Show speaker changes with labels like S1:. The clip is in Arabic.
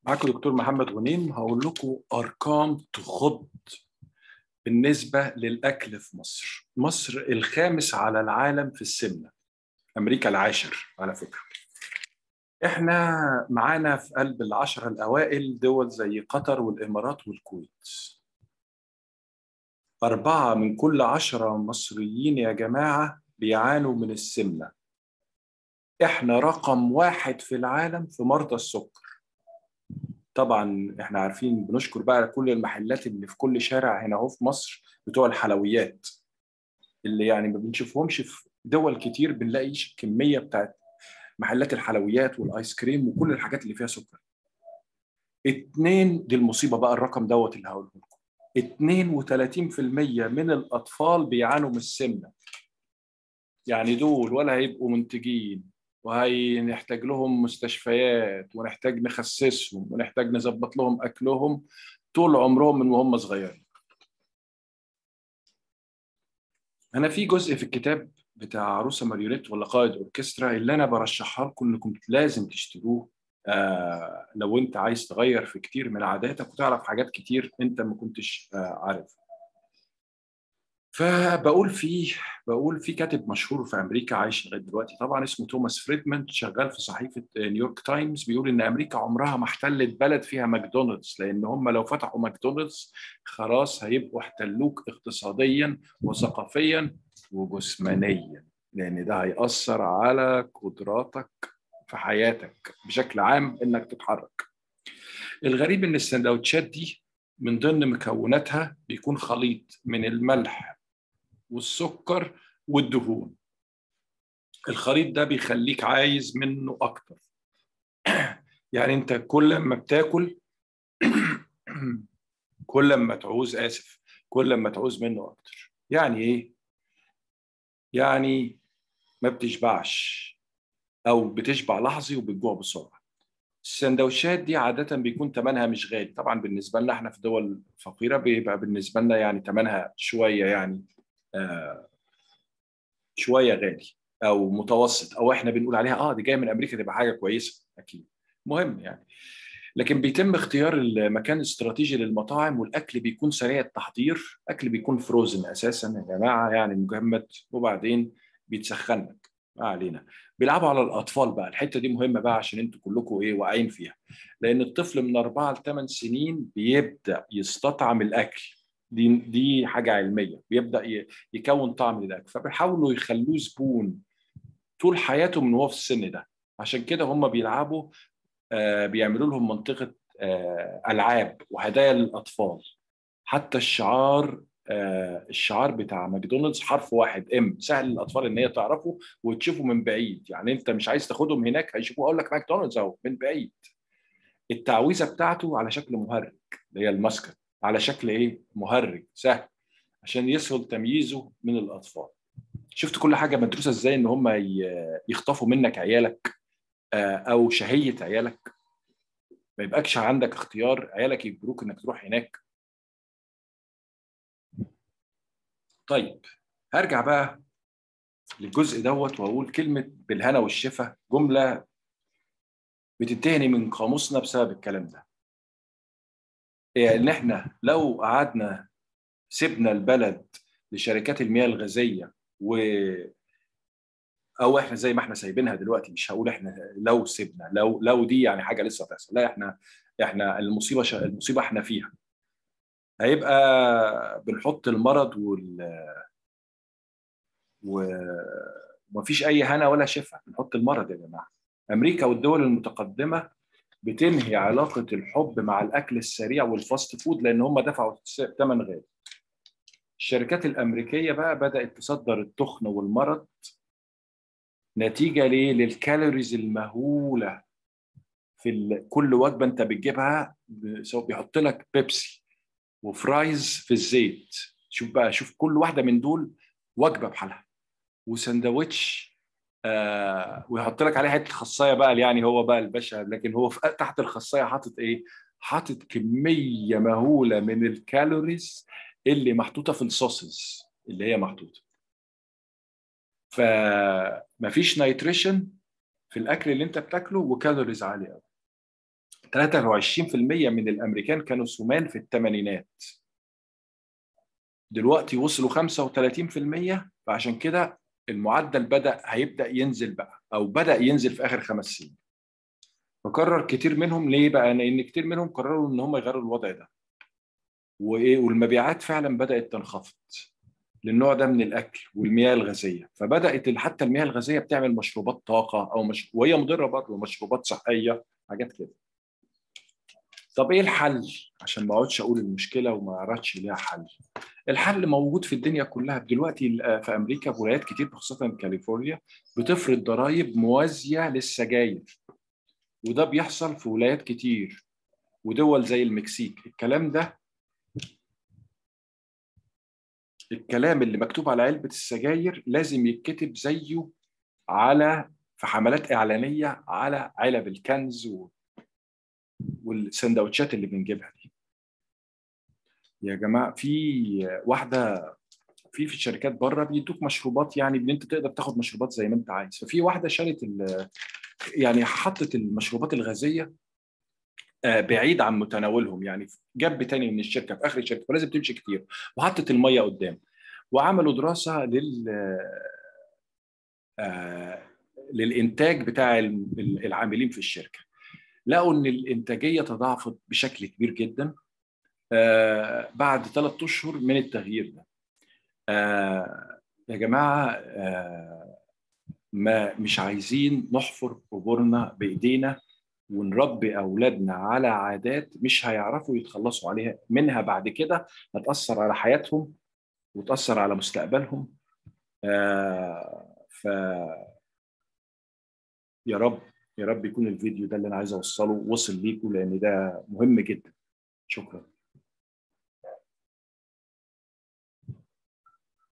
S1: معاكم دكتور محمد غنيم. هقول لكم أرقام تخض بالنسبة للأكل في مصر. مصر الخامس على العالم في السمنة، أمريكا العاشر على فكرة. إحنا معانا في قلب العشرة الأوائل دول زي قطر والإمارات والكويت. 4 من كل 10 مصريين يا جماعة بيعانوا من السمنة. إحنا رقم 1 في العالم في مرضى السكر. طبعا احنا عارفين، بنشكر بقى كل المحلات اللي في كل شارع هنا اهو في مصر بتوع الحلويات، اللي يعني ما بنشوفهمش في دول كتير. بنلاقي كمية بتاعت محلات الحلويات والايس كريم وكل الحاجات اللي فيها سكر. 2 دي المصيبة بقى، الرقم دوت اللي هقوله لكم. 32% من الأطفال بيعانوا من السمنة. يعني دول ولا هيبقوا منتجين، وهنحتاج لهم مستشفيات، ونحتاج نخسسهم، ونحتاج نظبط لهم أكلهم طول عمرهم من وهم صغيرين. أنا في جزء في الكتاب بتاع عروسة ماريونيت ولا قائد أوركسترا اللي أنا برشحها لكم إنكم لازم تشتروه. لو أنت عايز تغير في كتير من عاداتك وتعرف حاجات كتير أنت ما كنتش عارفها. بقول في كاتب مشهور في امريكا عايش لغايه دلوقتي طبعا، اسمه توماس فريدمان، شغال في صحيفه نيويورك تايمز. بيقول ان امريكا عمرها ما احتلت بلد فيها ماكدونالدز، لان هم لو فتحوا ماكدونالدز خلاص هيبقوا احتلوك اقتصاديا وثقافيا وجسمانيا، لان ده هيأثر على قدراتك في حياتك بشكل عام انك تتحرك. الغريب ان السندوتشات دي من ضمن مكوناتها بيكون خليط من الملح والسكر والدهون. الخليط ده بيخليك عايز منه اكتر. يعني انت كل ما بتاكل كل ما تعوز منه اكتر. يعني ايه؟ يعني ما بتشبعش، او بتشبع لحظي وبتجوع بسرعه. السندوتشات دي عاده بيكون ثمنها مش غالي، طبعا بالنسبه لنا احنا في دول فقيره بيبقى بالنسبه لنا يعني ثمنها شويه، يعني آه شويه غالي او متوسط، او احنا بنقول عليها دي جايه من امريكا تبقى حاجه كويسه اكيد. مهم يعني. لكن بيتم اختيار المكان الاستراتيجي للمطاعم، والاكل بيكون سريع التحضير، اكل بيكون فروزن اساسا يا جماعه، يعني مجمد، وبعدين بيتسخن لك. ما علينا. بيلعبوا على الاطفال بقى، الحته دي مهمه بقى عشان انتوا كلكم واقعين فيها. لان الطفل من 4 ل 8 سنين بيبدا يستطعم الاكل. دي حاجه علميه، بيبدا يكون طعم للاكل، فبيحاولوا يخلوه زبون طول حياته من هو في السن ده. عشان كده هم بيلعبوا، بيعملوا لهم منطقة ألعاب وهدايا للأطفال. حتى الشعار بتاع ماكدونالدز حرف واحد ام، سهل للأطفال إن هي تعرفه وتشوفه من بعيد. يعني أنت مش عايز تاخدهم هناك هيشوفوه، أقول لك ماكدونالدز أهو من بعيد. التعويذة بتاعته على شكل مهرج، اللي هي الماسكت، على شكل إيه؟ مهرج سهل، عشان يسهل تمييزه من الأطفال. شفت كل حاجة مدروسة إزاي إن هم يخطفوا منك عيالك، أو شهية عيالك. ما يبقاش عندك اختيار، عيالك يجبروك انك تروح هناك. طيب، هرجع بقى للجزء دوت واقول كلمه بالهنا والشفا، جمله بتنتهي من قاموسنا بسبب الكلام ده. هي ان احنا لو قعدنا سيبنا البلد لشركات المياه الغازيه، او احنا زي ما احنا سايبينها دلوقتي، مش هقول احنا لو سيبنا، لو دي يعني حاجه لسه هتحصل، لا، احنا المصيبه احنا فيها. هيبقى بنحط المرض ومفيش اي هنا ولا شفا، بنحط المرض يا جماعه. امريكا والدول المتقدمه بتنهي علاقه الحب مع الاكل السريع والفاست فود، لان هم دفعوا ثمن غالي. الشركات الامريكيه بقى بدات تصدر التخن والمرض نتيجه ليه؟ للكالوريز المهوله في كل وجبه انت بتجيبها. بيحط لك بيبسي وفرايز في الزيت. شوف كل واحده من دول وجبه بحالها، وسندوتش، ويحط لك عليه حته خصايه بقى، يعني هو بقى الباشا، لكن هو تحت الخصايه حاطط ايه؟ حاطط كميه مهوله من الكالوريز اللي محطوطه في الصوصز اللي هي محطوطه. فمفيش نيتريشن في الاكل اللي انت بتاكله، وكالوريز عاليه قوي. 23% من الامريكان كانوا سمان في الثمانينات، دلوقتي وصلوا 35%. فعشان كده المعدل هيبدأ ينزل بقى، او بدأ ينزل في اخر 5 سنين. فقرر كتير منهم ليه بقى؟ لان كتير منهم قرروا ان هم يغيروا الوضع ده، وايه، والمبيعات فعلا بدأت تنخفض للنوع ده من الاكل والمياه الغازيه. فبدات حتى المياه الغازيه بتعمل مشروبات طاقه، وهي مضره برضه، مشروبات صحيه، حاجات كده. طب ايه الحل؟ عشان ما اقعدش اقول المشكله وما اعرفش ليها حل. الحل موجود في الدنيا كلها دلوقتي. في امريكا في ولايات كتير خاصه كاليفورنيا بتفرض ضرائب موازيه للسجاير، وده بيحصل في ولايات كتير ودول زي المكسيك. الكلام اللي مكتوب على علبه السجاير لازم يتكتب زيه في حملات إعلانية على علب الكنز والسندوتشات اللي بنجيبها دي. يا جماعة، في الشركات بره بيدوك مشروبات، يعني ان انت تقدر تاخد مشروبات زي ما انت عايز. ففي واحدة شالت يعني حطت المشروبات الغازية بعيد عن متناولهم، يعني جنب تاني من الشركة في اخر الشركة، فلازم تمشي كتير، وحطت المية قدام. وعملوا دراسة آه، للإنتاج بتاع العاملين في الشركة. لقوا ان الانتاجيه تضاعفت بشكل كبير جدا بعد 3 اشهر من التغيير ده. يا جماعه، ما مش عايزين نحفر قبورنا بايدينا ونربي اولادنا على عادات مش هيعرفوا يتخلصوا عليها منها بعد كده، هتاثر على حياتهم وتاثر على مستقبلهم. ف يا رب، يا رب يكون الفيديو ده اللي انا عايز اوصله وصل ليكم، لان ده مهم جدا. شكرا.